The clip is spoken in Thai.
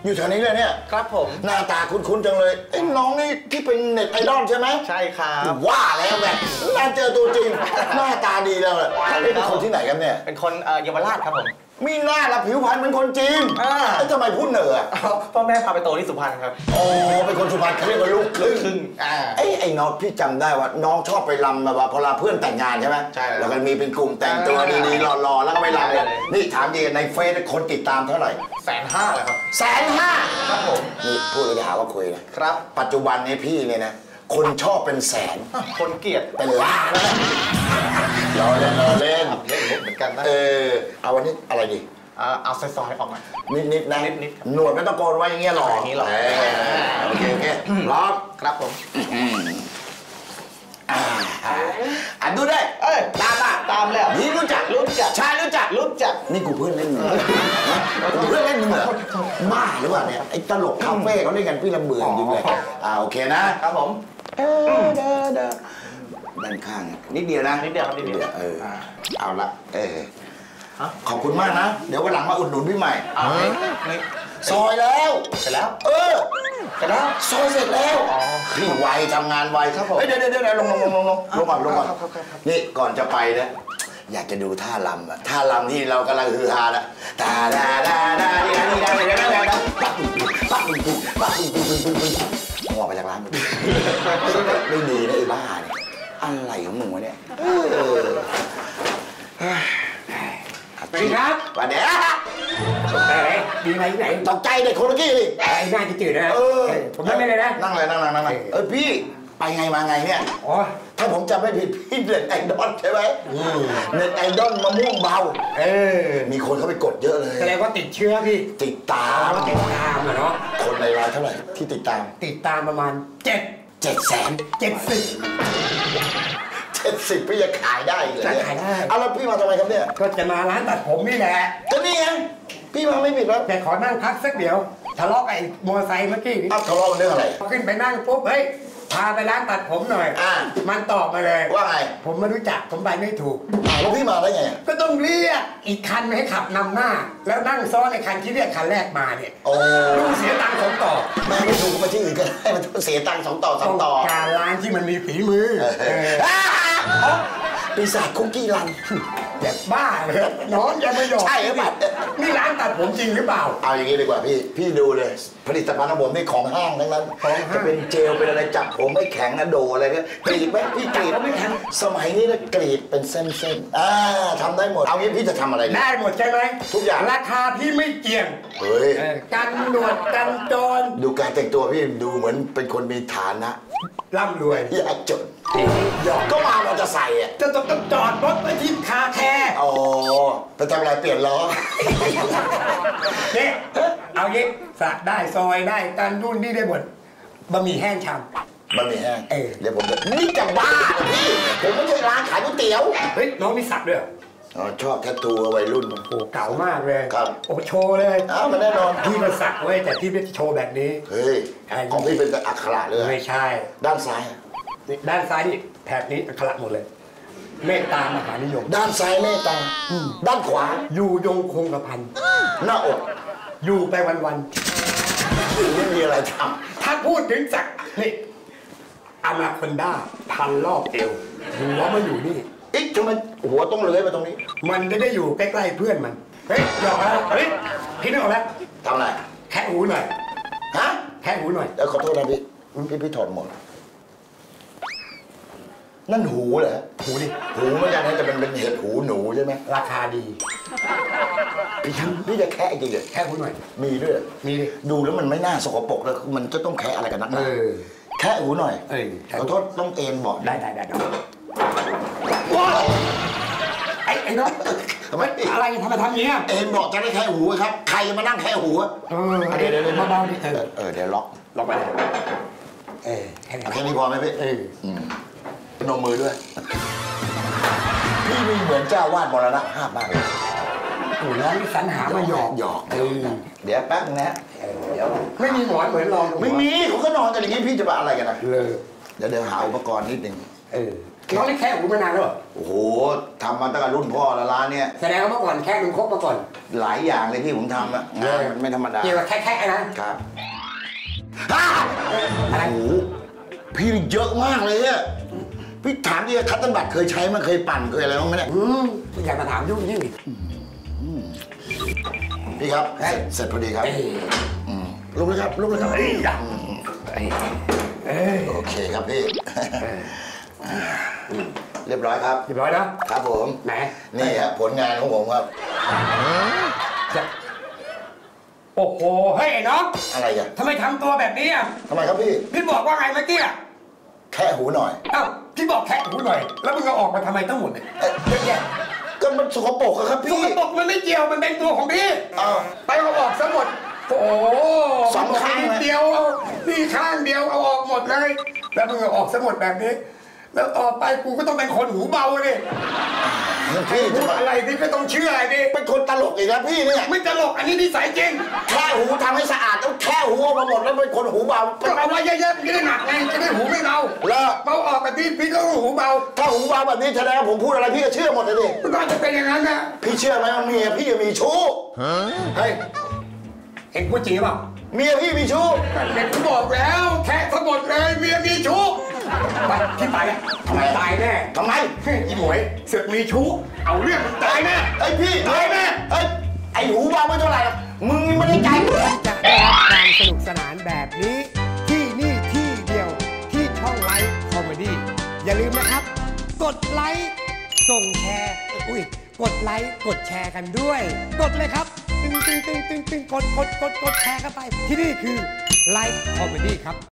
อยู่แถวนี้เลยเนี่ยครับผมหน้าตาคุ้นๆจังเลยไอ้น้องนี่ที่เป็นเน็ตไอดอลใช่ไหมใช่ครับว่าแล้วแบบน่าเจอตัวจริงหน้าตาดีแล้วเป็นคนที่ไหนกันเนี่ยเป็นคนเยาวราชครับผมมีหน้าละผิวพรรณเป็นคนจีนแล้วทำไมพูดเหนือพ่อแม่พาไปโตที่สุพรรณครับอ๋อเป็นคนสุพรรณเขาเรียกว่าลูกครึ่งไอ้น้องพี่จำได้ว่าน้องชอบไปรำแบบว่าพอเพื่อนแต่งงานใช่ไหมใช่แล้วก็มีเป็นกลุ่มแต่งตัวดีๆหล่อๆแล้วก็ไปรำกันนี่ถามดีในเฟซคนติดตามเท่าไหร่ 150,000เลยครับ 150,000 ครับผมนี่พูดเลยหาว่าคุยนะครับปัจจุบันนี้พี่เนี่ยนะคนชอบเป็นแสนคนเกลียดเป็นล้านเราเล่นเล่นเหมือนกันนะเอาวันนี้อะไรดีเอาซอยๆออกมานิดนะหนวดไม่ต้องโกนไว้อย่างเงี้ยหรออย่างนี้หรอโอเคร้องครับผมดูได้ตามแล้วนี่รู้จักชายรู้จักนี่กูเพื่อนเล่นกูเพื่อนเล่นมึงเหรอบ้าหรือเปล่าเนี่ยไอ้ตลกคาเฟ่เขาเล่นกันพี่ละเมือจริงเลยโอเคนะครับผมด้านข้างนิดเดียวนะนิดเดียวเอาละขอบคุณมากนะเดี๋ยววันหลังมาอุดหนุนพี่ใหม่ซอยแล้วเสร็จแล้วเสร็จแล้วซอยเสร็จแล้วพี่ไวทำงานไวครับผมเดี๋ยวลงก่อนนี่ก่อนจะไปนะอยากจะดูท่ารำที่เรากำลังฮือฮานะตาดาหัวไปจากร้านไม่ดีนะไอ้บ้าเนี่ยอะไรของมึงวะเนี่ยสวัสดีครับวันนี้ดีไหมที่ไหนตกใจเด็กคนเมื่อกี้ดิไอ้หน้าจืดๆนะผมนั่งได้เลยนะนั่งเลยพี่ไปไงมาไงเนี่ยถ้าผมจำไม่ผิดพี่เน็ตไอดอลใช่ไหมเน็ตไอดอลมะม่วงเบามีคนเข้าไปกดเยอะเลยแสดงว่าติดเชื้อพี่ติดตามเนาะคนในไลน์เท่าไหร่ที่ติดตามประมาณ 70พี่จะขายได้เลยขายได้เอาแล้วพี่มาทำไมครับเนี่ยก็จะมาร้านตัดผมนี่แหละก็นี่ไงพี่มาไม่ผิดแล้วแต่ขอนั่งพักสักเดี๋ยวทะเลาะไอ้มอเตอร์ไซค์เมื่อกี้นี่ทะเลาะเรื่องอะไรขึ้นไปนั่งปุ๊บเฮ้ยพาไปร้านตัดผมหน่อยมันตอบมาเลยว่าไงผมไม่รู้จักผมไปไม่ถูกแล้วพี่มาได้ไงก็ต้องเรียกอีกคันให้ขับนำหน้าแล้วนั่งซ้อนในคันที่เรียกคันแรกมาเนี่ยลูกเสียตังค์2 ต่อไม่ถูกก็ไปที่อื่นก็ได้มันเสียตังค์2 ต่อ3 ต่อการร้านที่มันมีฝีมือปีศาจคุกกี้รันแบบบ้าเลยน้องยังไม่ยอมใช่หรือเปล่านี่ร้านตัดผมจริงหรือเปล่าเอาอย่างนี้ดีกว่าพี่ดูเลยผลิตภัณฑ์ของผมนี่ของห้างทั้งนั้นจะเป็นเจลเป็นอะไรจับผมไม่แข็งนะโดอะไรเนี่ยกรีดไหมพี่กรีดไม่แข็งสมัยนี้นะกรีดเป็นเส้นทำได้หมดเอางี้พี่จะทำอะไรได้หมดใช่ไหมทุกอย่างราคาพี่ไม่เกี่ยงเฮ้ยกันหนวดกันจรดูการแต่งตัวพี่ดูเหมือนเป็นคนมีฐานะร่ำรวยยากจนก็มาเราจะใส่อ่ะจะต้องจอดรถไว้ที่คาแคร์ไปทำอะไรเปลี่ยนล้อเนี่ยเอางี้สักได้ซอยได้การรุ่นนี่ได้หมดบะหมี่แห้งชามบะหมี่แห้งเดี๋ยวผมนี่จะบ้าพี่ผมไม่ใช่ร้านขายก๋วยเตี๋ยวเฮ้ยน้องมีสักด้วยชอบแทททูวัยรุ่นโอ้เก่ามากเลยครับโอ้โชว์เลยมันแน่นอนพี่ก็สักไว้แต่พี่ไม่โชว์แบบนี้เฮ้ยของพี่เป็นอักขระเลยไม่ใช่ด้านซ้ายนี่แถบนี้อักขระหมดเลยเมตตามหานิยมด้านซ้ายเมตตาด้านขวาอยู่ยงคงกระพันหน้าอกอยู่ไปวันไม่มีอะไรทำถ้าพูดถึงสักนี่อนาคอนด้าพันรอบเอวหัวมาอยู่นี่ทำไมหัวต้องเลื้อยมาตรงนี้มันจะได้อยู่ใกล้ๆเพื่อนมันเฮ้ยหยอกแล้วเฮ้ยพี่นึกออกแล้วทำอะไรแค่หูหน่อยแค่หูหน่อยแล้วขอโทษนะพี่ถอดหมดนั่นหูเหรอหูดิหูไม่ใช่นะแต่มันเป็นเห็ดหูหนูใช่ไหมราคาดีพี่จะแค่จริงเลยแค่หูหน่อยมีด้วยมีดิดูแล้วมันไม่น่าสกปรกเลยมันจะต้องแค่อะไรกันนักหนาแค่หูหน่อยขอโทษต้องเอ็นบอกได้ไอ้น้องทำไมอะไรทำไมทำอย่างนี้เอ็นบอกจะได้แค่หูครับใครมานั่งแค่หูเดี๋ยวเบาๆดิเดี๋ยวล็อกไปแค่นี้พอไหมพี่นมมือด้วยพี่มีเหมือนเจ้าวาดมรณภาพมากเลยโอ้แล้วสรรหามาหยอกเดี๋ยวแป๊บนะเดี๋ยวไม่มีหมอนเหมือนลองไม่มีเขาก็นอนกันอย่างนี้พี่จะมาอะไรกันนะเดี๋ยวหาอุปกรณ์นิดนึงน้องนี่แค่หูมานานแล้วเหรอโอ้โหทำมาตั้งแต่รุ่นพ่อแล้วร้านเนี่ยแสดงว่าเมื่อก่อนแค่มึงคบมาก่อนหลายอย่างเลยที่ผมทำอะงานมันไม่ธรรมดาเกี่ยวกับแค่นะครับอะไรโอ้โหพี่เยอะมากเลยอะพี่ถามดิคัตเติ้ลบัตเคยใช้มั้ยเคยปั่นเคยอะไรบ้างไหมเนี่ยอยากมาถามยุ่งยิ่งพี่ครับเสร็จพอดีครับลุกเลยครับลุกเลยครับโอเคครับพี่เรียบร้อยครับเรียบร้อยนะครับผมไหนนี่ฮะผลงานของผมครับโอ้โหเฮ้ยไอ้น้องอะไรอ่ะทำไมทำตัวแบบนี้อ่ะทำไมครับพี่พี่บอกว่าไงเมื่อกี้อ่ะแค่หูหน่อยเอ้าพี่บอกแค่หูหน่อย แล้วมึงเอาออกมาทำไมทั้งหมดเนี่ยเยอะแยะก็มันสกปรกอะครับสพี่กปรกมันไม่เกี่ยวมันเป็นตัวของพี่อ้าวไปเอาออกซะหมดโอ้โหสองข้างนิดเดียวนี่ข้างเดียวเอาออกหมดเลยแล้วมึงเอาออกซะหมดแบบนี้ แล้วต่อไปกูก็ต้องเป็นคนหูเบาเลยพี่พูจะดมาอะไรนี่ก็ต้องเชื่อดิเป็นคนตลกอีกแล้วพี่เนี่ยไม่ตลกอันนี้นิสัยจริงแค่หูทำให้สะอาดต้องแค่หูออกมาหมดแล้วเป็นคนหูเบาก็เอาไว้เยอะๆจะได้หนักไงจะได้หูไม่เบาแล้วเบาออกแบบนี้พี่ก็หูเบาถ้าหูเบาแบบนี้แสดงว่าผมพูดอะไรพี่ก็เชื่อหมดเลยดิก็จะเป็นอย่างนั้นนะพี่เชื่อไหมว่าเมียพี่มีชู้เฮ้ยเห็นพูดจริงหรือเปล่าเมียพี่มีชู้เด็กกูบอกแล้วแค่ทั้งหมดเลยเมียมีชู้ไปพี่ไปแล้วตายแน่ทำไมอีหมวยเสือกมีชู้เอาเรื่องมึงตายแน่ไอ้พี่ตายแน่ไอ้ไอ้หูเบาไม่เท่าไหร่หรอกมึงไม่ได้ใจจะได้รับความสนุกสนานแบบนี้ ที่นี่ที่เดียวที่ช่องไลฟ์คอมเมดี้อย่าลืมนะครับ กดไลค์ส่งแชร์กดไลค์กดแชร์กันด้วย กดเลยครับตึงกดแชร์กันไป ที่นี่คือไลฟ์คอมเมดี้ครับ